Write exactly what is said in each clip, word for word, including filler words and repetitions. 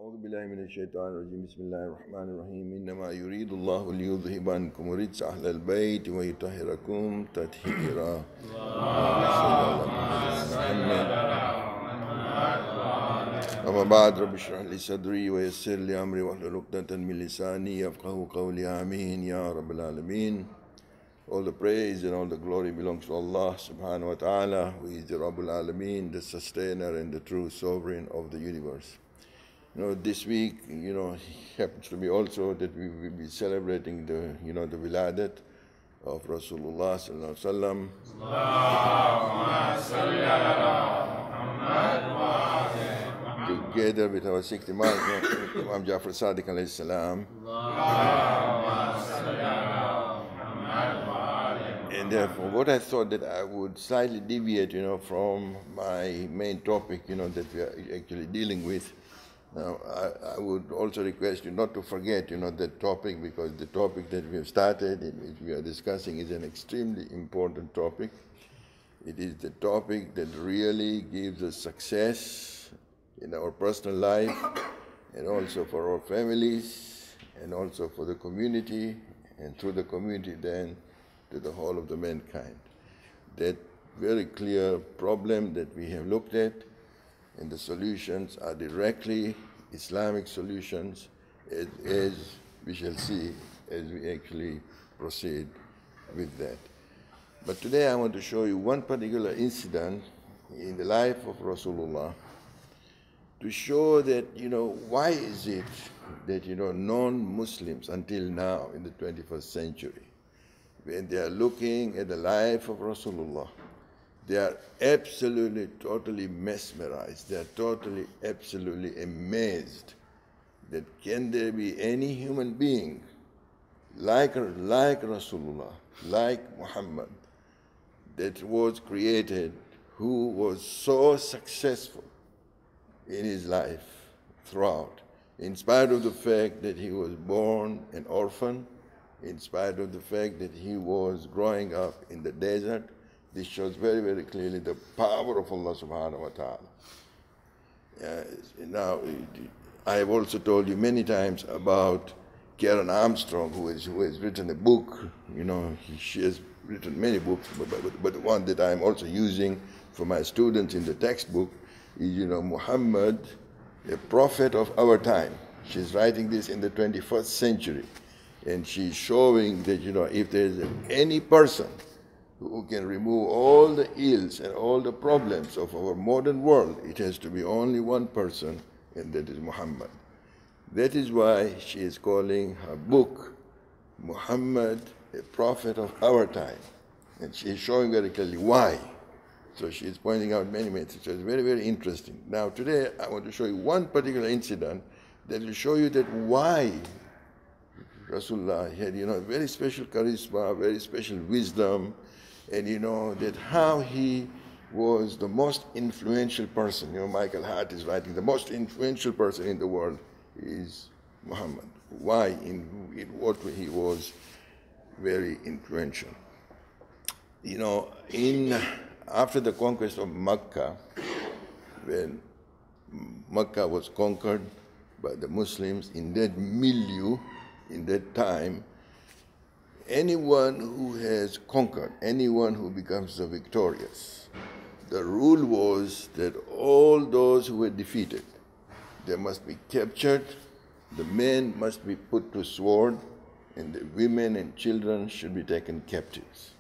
أعوذ بالله من الشيطان الرجيم بسم الله الرحمن الرحيم إنما يريد الله ليذهب عنكم الرجس أهل البيت ويطهركم تطهيرا اللهم صل على محمد أما بعد رب اشرح لي صدري ويسر لي أمري واحلل عقدة من لساني يفقهوا قولي آمين يا رب العالمين. All the praise and all the glory belongs to Allah subhanahu wa ta'ala, who is the Rabbul Alameen, the sustainer and the true sovereign of the universe. You know, this week, you know, happens to be also that we will be celebrating the, you know, the wiladat of Rasulullah sallallahu alaihi wasallam. Together with our sixth Imam, Imam Jafar Sadiq alayhi salam. And therefore, what I thought that I would slightly deviate, you know, from my main topic, you know, that we are actually dealing with. Now, I, I would also request you not to forget, you know, that topic, because the topic that we have started, in which we are discussing, is an extremely important topic. It is the topic that really gives us success in our personal life, and also for our families, and also for the community, and through the community then to the whole of the mankind. That very clear problem that we have looked at, and the solutions are directly Islamic solutions, as, as we shall see as we actually proceed with that. But today I want to show you one particular incident in the life of Rasulullah to show that, you know, why is it that, you know, non-Muslims until now in the twenty-first century, when they are looking at the life of Rasulullah, they are absolutely, totally mesmerized. They are totally, absolutely amazed that can there be any human being like, like Rasulullah, like Muhammad, that was created, who was so successful in his life throughout, in spite of the fact that he was born an orphan, in spite of the fact that he was growing up in the desert. This shows very, very clearly the power of Allah subhanahu wa ta'ala. Uh, now, I have also told you many times about Karen Armstrong, who, is, who has written a book. You know, she has written many books, but, but, but the one that I'm also using for my students in the textbook is, you know, Muhammad, a prophet of our time. She's writing this in the twenty-first century. And she's showing that, you know, if there's any person who can remove all the ills and all the problems of our modern world, it has to be only one person, and that is Muhammad. That is why she is calling her book Muhammad, a prophet of our time. And she is showing very clearly why. So she is pointing out many messages. So it's very, very interesting. Now today I want to show you one particular incident that will show you that why Rasulullah had, you know, very special charisma, very special wisdom, and, you know, that how he was the most influential person. You know, Michael Hart is writing, the most influential person in the world is Muhammad. Why? In, in what way he was very influential. You know, in after the conquest of Mecca, when Mecca was conquered by the Muslims, in that milieu, in that time, anyone who has conquered, anyone who becomes the victorious, the rule was that all those who were defeated, they must be captured, the men must be put to sword, and the women and children should be taken captives.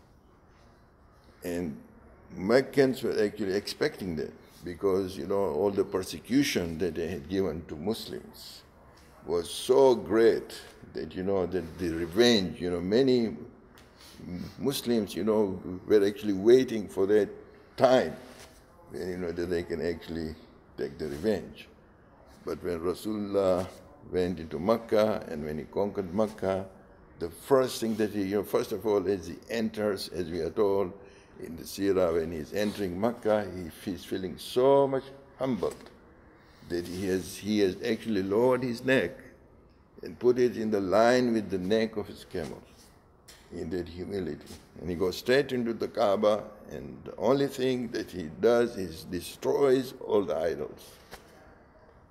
And Meccans were actually expecting that, because, you know, all the persecution that they had given to Muslims was so great that, you know, that the revenge, you know, many Muslims, you know, were actually waiting for that time when, you know, that they can actually take the revenge. But when Rasulullah went into Mecca and when he conquered Mecca, the first thing that he, you know, first of all, as he enters, as we are told in the Sirah, when he's entering Mecca, he, he's feeling so much humbled that he has, he has actually lowered his neck and put it in the line with the neck of his camel, in that humility. And he goes straight into the Kaaba, and the only thing that he does is destroys all the idols.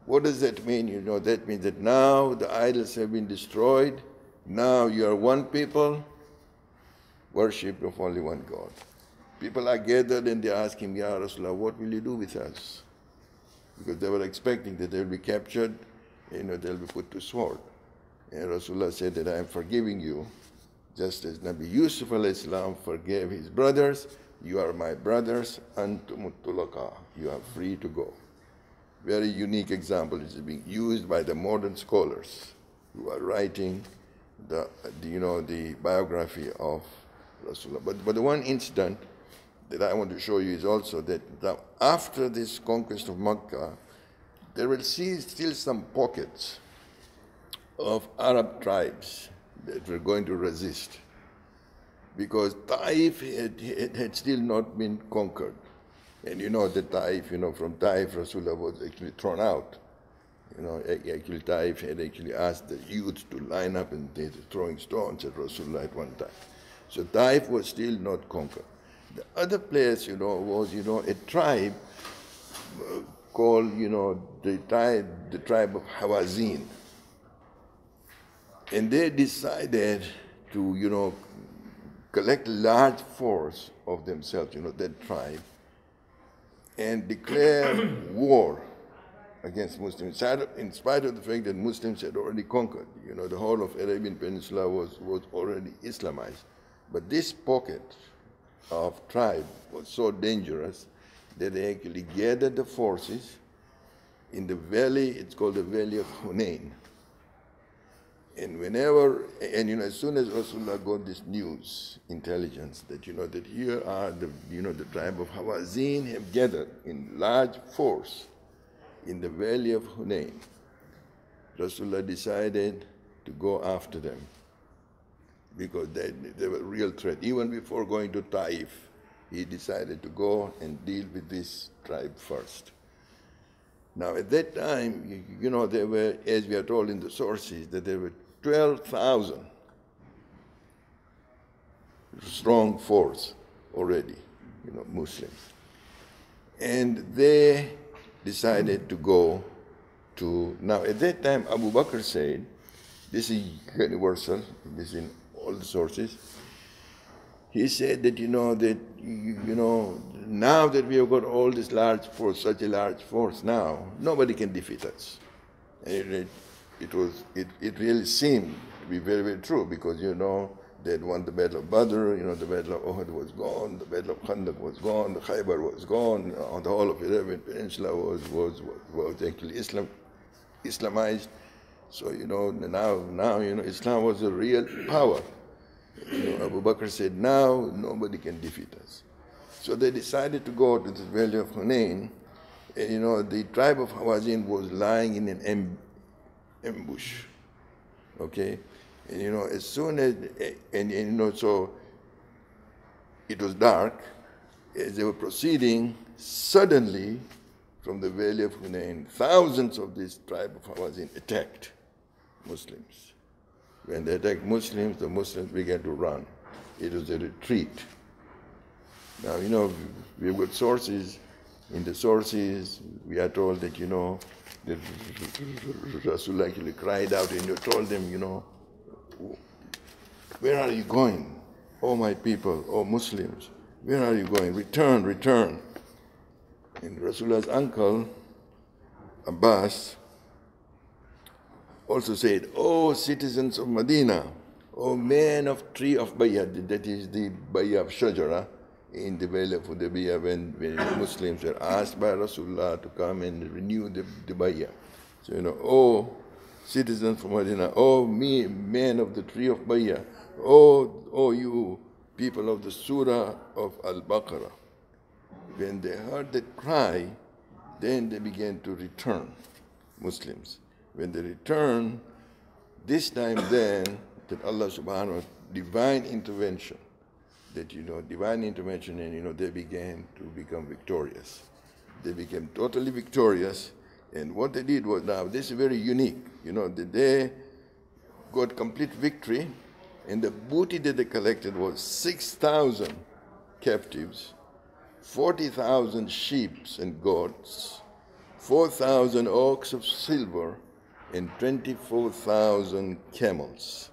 What does that mean? You know, that means that now the idols have been destroyed. Now you are one people, worship of only one God. People are gathered and they ask him, Ya Rasulullah, what will you do with us? Because they were expecting that they will be captured, you know, they'll be put to sword. And Rasulullah said that I am forgiving you, just as Nabi Yusuf alayhi salam forgave his brothers. You are my brothers, antum tulaka. You are free to go. Very unique example is being used by the modern scholars who are writing the, the you know, the biography of Rasulullah. But, but the one incident that I want to show you is also that the, after this conquest of Mecca, there will see still some pockets of Arab tribes that were going to resist, because Taif had, had, had still not been conquered. And you know that Taif, you know, from Taif, Rasulullah was actually thrown out. You know, actually Taif had actually asked the youth to line up and they were throwing stones at Rasulullah at one time. So Taif was still not conquered. The other place, you know, was, you know, a tribe called, you know, the tribe, the tribe of Hawazin. And they decided to, you know, collect a large force of themselves, you know, that tribe, and declare war against Muslims, in spite of the fact that Muslims had already conquered. You know, the whole of Arabian Peninsula was, was already Islamized. But this pocket of tribe was so dangerous that they actually gathered the forces in the valley, it's called the Valley of Hunain. And whenever, and you know, as soon as Rasulullah got this news, intelligence, that you know, that here are the, you know, the tribe of Hawazin have gathered in large force in the valley of Hunain, Rasulullah decided to go after them because they, they were a real threat. Even before going to Taif, he decided to go and deal with this tribe first. Now, at that time, you, you know, there were, as we are told in the sources, that there were twelve thousand strong force already, you know, Muslims. And they decided to go to, now at that time, Abu Bakr said, this is universal, this is in all the sources, he said that, you know, that, you, you know, now that we have got all this large force, such a large force now, nobody can defeat us. And it, it was, it, it really seemed to be very, very true, because, you know, they had won the Battle of Badr, you know, the Battle of Uhud was gone, the Battle of Khandaq was gone, the Khaybar was gone, uh, the whole of the Arabian Peninsula was, was, was, was actually Islam, Islamized. So, you know, now, now, you know, Islam was a real power. You know, Abu Bakr said, now nobody can defeat us. So they decided to go to the valley of Hunain. And, you know, the tribe of Hawazin was lying in an amb ambush, okay? And, you know, as soon as, and, and, you know, so it was dark. As they were proceeding, suddenly, from the valley of Hunain, thousands of this tribe of Hawazin attacked Muslims. When they attacked Muslims, the Muslims began to run. It was a retreat. Now, you know, we've got sources. In the sources, we are told that, you know, that Rasulullah actually cried out and you told them, you know, where are you going? Oh, my people, oh, Muslims, where are you going? Return, return. And Rasulullah's uncle, Abbas, also said, oh, citizens of Medina, oh, men of tree of Bayah, that is the Bayah of Shajara, in the Valley of Hudaybiyah, when, when the Muslims were asked by Rasulullah to come and renew the, the Bayah. So, you know, oh, citizens of Medina, oh, me, men of the tree of Bayah, oh, oh, you people of the Surah of Al-Baqarah. When they heard that cry, then they began to return, Muslims. When they returned, this time then, that Allah subhanahu wa ta'ala, divine intervention, that, you know, divine intervention, and, you know, they began to become victorious. They became totally victorious, and what they did was, now, this is very unique, you know, that they got complete victory, and the booty that they collected was six thousand captives, forty thousand sheep and goats, four thousand oaks of silver, and twenty-four thousand camels.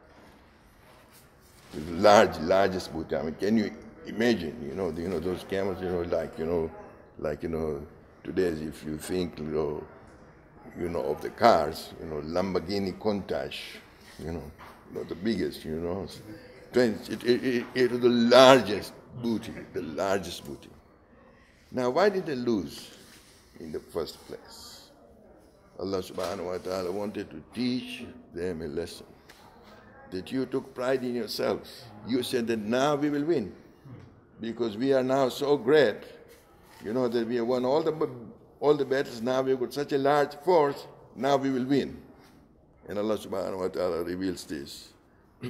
The large, largest booty. I mean, can you imagine, you know, you know, those camels, you know, like, you know, like, you know, today, if you think, you know, you know, of the cars, you know, Lamborghini Countach, you know, you know the biggest, you know. It, it, it, it was the largest booty, the largest booty. Now, why did they lose in the first place? Allah subhanahu wa ta'ala wanted to teach them a lesson. That you took pride in yourselves. You said that now we will win. Because we are now so great, you know, that we have won all the, all the battles. Now we've got such a large force, now we will win. And Allah subhanahu wa ta'ala reveals this. And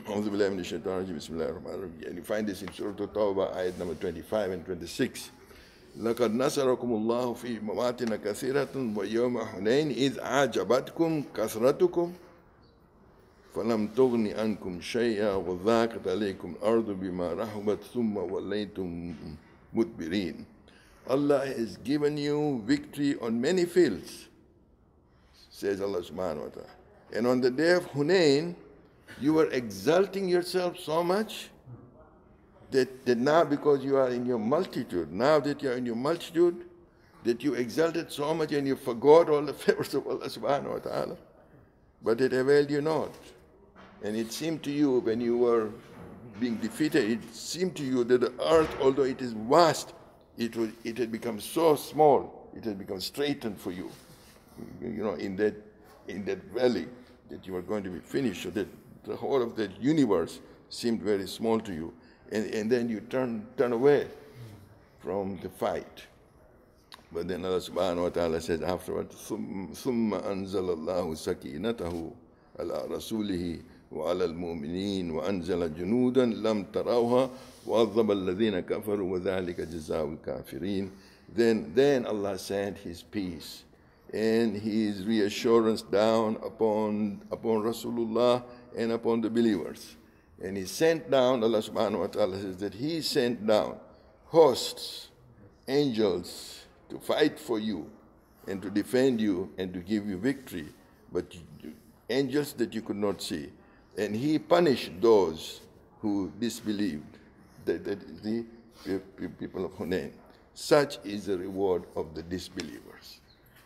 you find this in Surah At-Tawbah, ayat number twenty-five and twenty-six. لَقَدْ نَصَرَكُمُ اللَّهُ فِي مَوَاطِنَ كَثِيرَةٍ وَيَوْمَ حُنَيْنٍ إِذْ أَعْجَبَتْكُمْ كَثْرَتُكُمْ فَلَمْ تُغْنِ عَنْكُمْ شَيْئًا وَضَاقَتْ عَلَيْكُمْ الْأَرْضُ بِمَا رَحُبَتْ ثُمَّ وَلَّيْتُمْ مُدْبِرِينَ. Allah has given you victory on many fields, says Allah subhanahu wa ta'ala. And on the day of Hunain, you were exalting yourself so much that, that now, because you are in your multitude, now that you are in your multitude, that you exalted so much and you forgot all the favors of Allah subhanahu wa ta'ala. But it availed you not. And it seemed to you when you were being defeated, it seemed to you that the earth, although it is vast, it, was, it had become so small, it had become straightened for you, you know, in that, in that valley that you were going to be finished, so that the whole of that universe seemed very small to you. And, and then you turn, turn away from the fight. But then Allah subhanahu wa ta'ala says afterwards, ثُمَّ أَنزَلَ اللَّهُ سَكِينَتَهُ عَلَىٰ رَسُولِهِ وَعَلَى الْمُؤْمِنِينَ وَأَنزَلَ جُنُودًا لَمْ تَرَوْهَا وَعَذَّبَ الَّذِينَ كَفَرُوا وَذَلِكَ جَزَاءُ الْكَافِرِينَ. Then, then Allah sent His peace and His reassurance down upon, upon Rasulullah and upon the believers. And He sent down, Allah subhanahu wa ta'ala says that He sent down hosts, angels, to fight for you and to defend you and to give you victory, but angels that you could not see. And He punished those who disbelieved, that, that is the people of Hunain. Such is the reward of the disbelievers.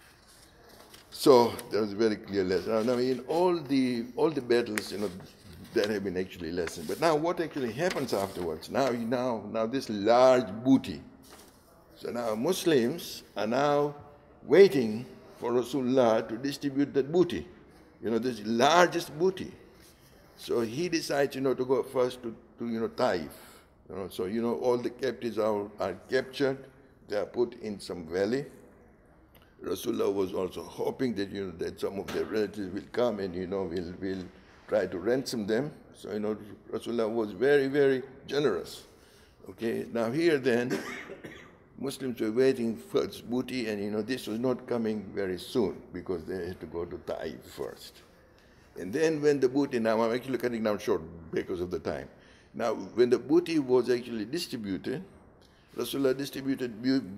So there was a very clear lesson. Now, in all the all the battles, you know, there have been actually lessons. But now, what actually happens afterwards? Now, now, now, this large booty. So now Muslims are now waiting for Rasulullah to distribute that booty. You know, this largest booty. So he decides, you know, to go first to, to you know, Taif. You know, so, you know, all the captives are, are captured. They are put in some valley. Rasulullah was also hoping that, you know, that some of their relatives will come and, you know, will, will try to ransom them. So, you know, Rasulullah was very, very generous. Okay, now here then, Muslims were waiting for its booty, and, you know, this was not coming very soon because they had to go to Taif first. And then when the booty, now I'm actually cutting down short because of the time. Now, when the booty was actually distributed, Rasulullah distributed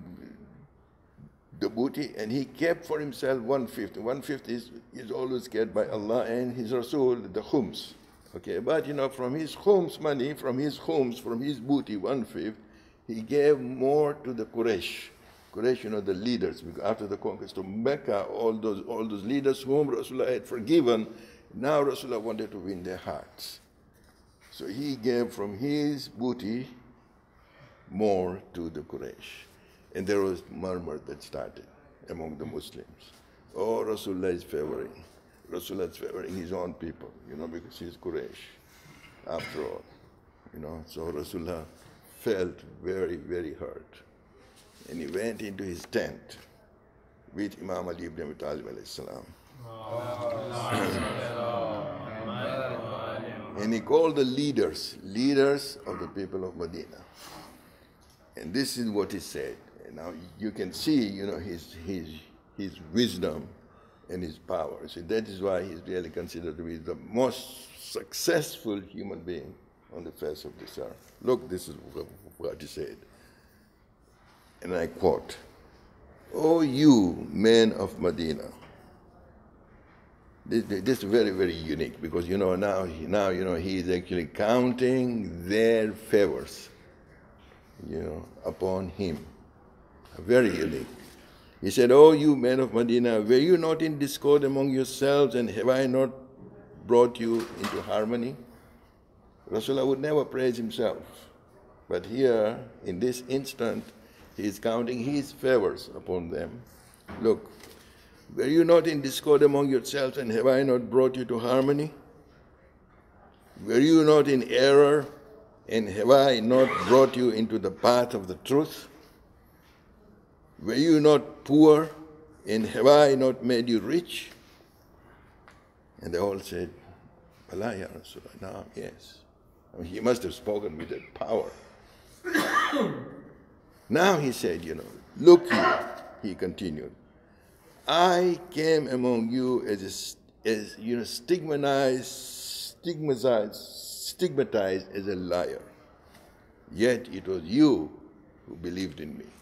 the booty, and he kept for himself one-fifth. One-fifth is, is always kept by Allah and His Rasul, the khums. Okay, but, you know, from his khums money, from his khums, from his booty, one-fifth, he gave more to the Quraish. Quraish, you know, the leaders. Because after the conquest of Mecca, all those, all those leaders whom Rasulullah had forgiven, now Rasulullah wanted to win their hearts. So he gave from his booty more to the Quraysh. And there was murmur that started among the Muslims. Oh, Rasulullah is favoring. Rasulullah is favoring his own people, you know, because he's Quraysh, after all. You know, so Rasulullah felt very, very hurt. And he went into his tent with Imam Ali ibn Abi Talib alayhi salam. And he called the leaders, leaders of the people of Medina. And this is what he said. And now you can see, you know, his, his, his wisdom and his power. So that is why he's really considered to be the most successful human being on the face of this earth. Look, this is what he said. And I quote, O you men of Medina. This, this is very, very unique because, you know, now, now, you know, he is actually counting their favors, you know, upon him. Very unique. He said, "O you men of Medina, were you not in discord among yourselves, and have I not brought you into harmony?" Rasulullah would never praise himself. But here, in this instant, he is counting his favors upon them. Look, were you not in discord among yourselves, and have I not brought you to harmony? Were you not in error, and have I not brought you into the path of the truth? Were you not poor, and have I not made you rich? And they all said, "Allah, ya Rasulullah." No, yes. I mean, he must have spoken with that power. Now he said, you know, "Look here," he continued. "I came among you as, a, as you know, stigmatized, stigmatized, stigmatized as a liar. Yet it was you who believed in me.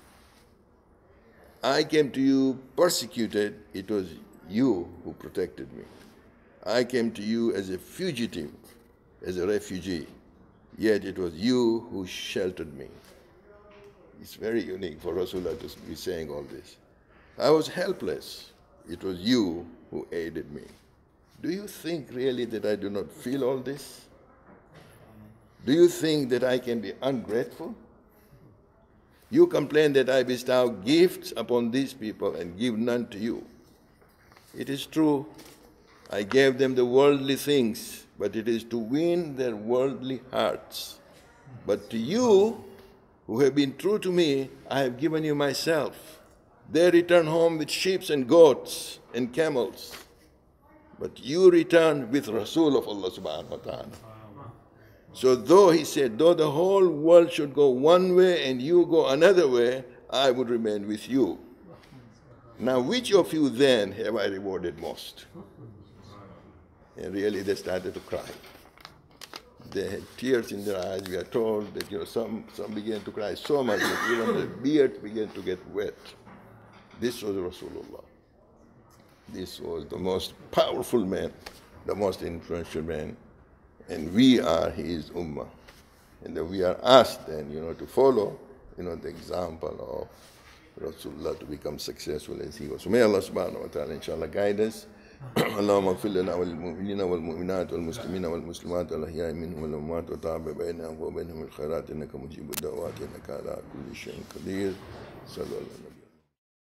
I came to you persecuted. It was you who protected me. I came to you as a fugitive, as a refugee. Yet it was you who sheltered me." It's very unique for Rasulullah to be saying all this. "I was helpless. It was you who aided me." Do you think really that I do not feel all this? Do you think that I can be ungrateful? You complain that I bestow gifts upon these people and give none to you. It is true, I gave them the worldly things, but it is to win their worldly hearts. But to you, who have been true to me, I have given you myself. They return home with sheep and goats and camels. But you return with Rasul of Allah subhanahu wa ta'ala. So though, he said, though the whole world should go one way and you go another way, I would remain with you. Now which of you then have I rewarded most? And really they started to cry. They had tears in their eyes. We are told that, you know, some, some began to cry so much that even the beards began to get wet. This was Rasulullah. This was the most powerful man, the most influential man, and we are his ummah. And that we are asked then, you know, to follow, you know, the example of Rasulullah to become successful as he was. So may Allah subhanahu wa ta'ala inshallah guide us. اللهم اغفر لنا وللمؤمنين والمؤمنات والمسلمين والمسلمات والأحياء منهم والأموات وتعب بينهم وبينهم الخيرات إنك مجيب الدعوات إنك على كل شيء قدير. صلى الله عليه وسلم.